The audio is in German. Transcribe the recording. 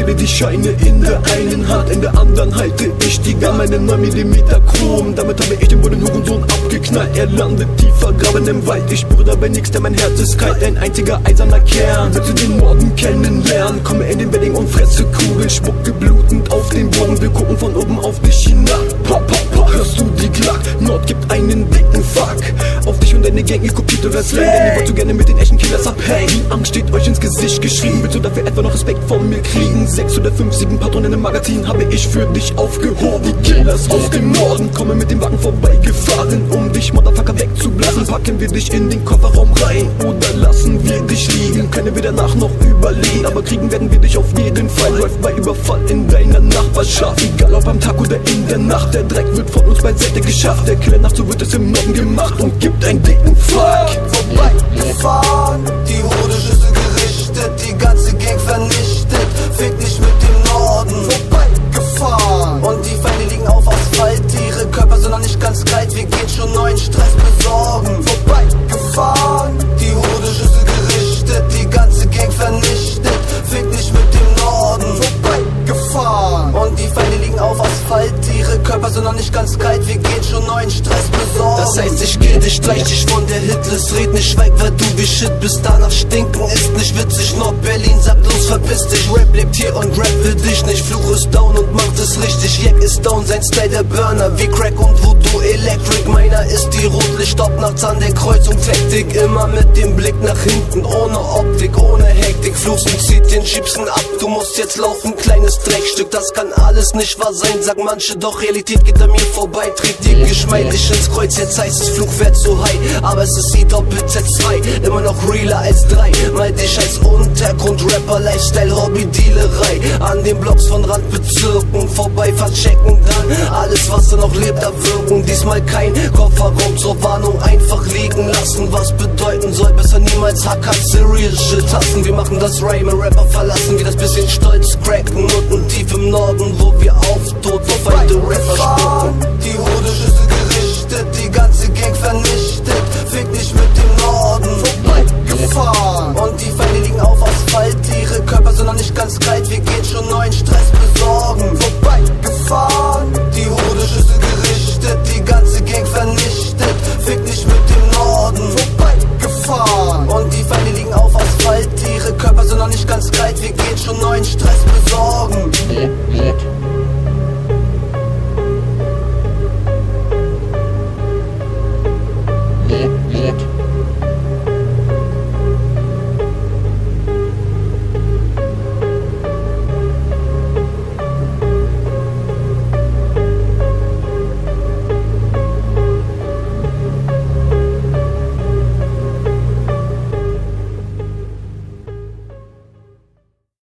zähle die Scheine in der einen Hand, in der anderen halte ich die Gun, meine 9 mm Chrom. Damit habe ich den Bullen Hurensohn abgeknallt. Er landet tief vergraben im Wald. Ich spüre dabei nichts, denn mein Herz ist kalt. Ein einziger eiserner Kern. Willst du den Morgen kennenlernen? Komme in den Wedding und fresse Kugeln. Spucke blutend auf den Boden. Wir gucken von oben auf dich hinab. Pop, pop, pop. Hörst du die Glock? Nord gibt einen dicken Fuck auf dich und deine Gang. Ihr kopiert oder Slang, denn ihr wollt so gerne mit den echten Killers abhängen. Die Angst steht euch ins Gesicht geschrieben. Willst du dafür etwa noch Respekt von mir kriegen? 6 oder 5, 7 Patronen im Magazin habe ich für dich aufgehoben. Die Killers aus dem Norden kommen mit dem Wagen vorbeigefahren, um dich Motherfucker wegzublasen. Packen wir dich in den Kofferraum rein oder lassen wir dich liegen? Können wir danach noch überleben, aber kriegen werden wir dich auf jeden Fall. Drive-by-Überfall in deiner Nachbarschaft, egal ob am Tag oder in der Nacht. Der Dreck wird von uns beiseite geschafft. Der Killer nachts, so wird es im Norden gemacht und gibt einen dicken Fuck. Vorbeigefahren, die Hodeschüsse gerichtet, die ganze Gang vernichtet. Fick nicht mit dem Norden. Vorbeigefahren und die Feinde liegen auf Asphalt. Ihre Körper sind noch nicht ganz kalt, wir gehen schon neuen Stress besorgen. Vorbeigefahren, die Hodeschüsse gerichtet, die ganze Gang vernichtet. Fick nicht mit dem Norden. Vorbeigefahren und die Feinde liegen auf Asphalt. Ihre Körper sind noch nicht ganz kalt, wir gehen schon neuen Stress besorgen. Das heißt, ich kill dich, streich dich von der Hitlist. Red nicht, schweig, weil du wie Shit bist. Danach stinken ist nicht witzig. Nord-Berlin sagt los, verpiss dich. Rap lebt hier und Rap will dich nicht. Fluch ist down und macht es richtig. Jack ist down, sein Style der Burner wie Crack und Voodoo Electric. Meiner ist die Rotlicht, ob nachts an der Kreuzung. Taktik immer mit dem Blick nach hinten, ohne Optik, ohne Hektik. Fluchst und zieht den Schiebsen ab. Du musst jetzt laufen, kleines Dreckstück. Das kann alles nicht wahr sein, sagen manche, doch Realität geht an mir vorbei. Tritt dir geschmeidig ins Kreuz, jetzt heißt es Fluchwert so high. Aber es ist die Doppel-Z2, immer noch realer als 3. Mal dich als Untergrund-Rapper, Lifestyle, Hobby-Dealerei. An den Blocks von Randbezirken vorbei verchecken dann alles, was da noch lebt, erwirken. Diesmal kein Kofferraum zur Warnung, einfach liegen lassen. Was bedeuten soll, besser niemals Hacker, Serial Shit hassen. Wir machen das Rhyme, Rapper verlassen, wie das bisschen Stolz cracken. Unten tief im Norden, wo wir auf Tod vor Feinde Rapper spielen.